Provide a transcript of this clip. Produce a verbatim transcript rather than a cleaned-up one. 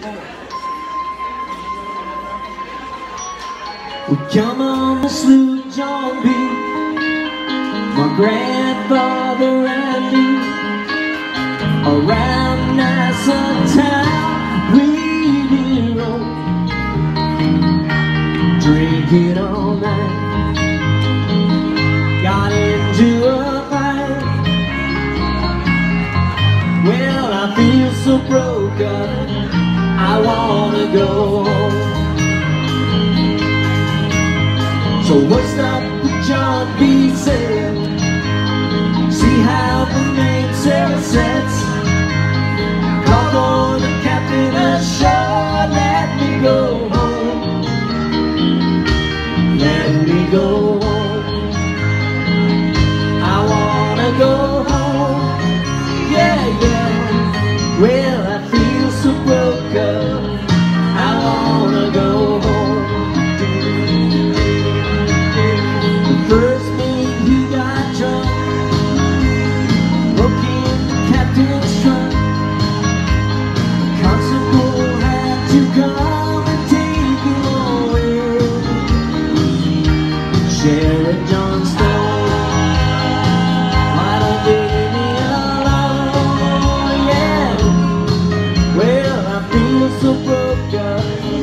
We come on the Sloop John B, my grandfather and me, around Nassau town we did roam, drinking all night, got into a fight. Well, I feel so broke up, I wanna go home. So what's up with John B said, see how the mainsail sets, call for the captain ashore, let me go home, let me go home, I wanna go home, yeah, yeah, well I feel so broke up, I wanna go home. Sheriff John Stone, why don't you leave me alone, yeah, well I feel so broke up,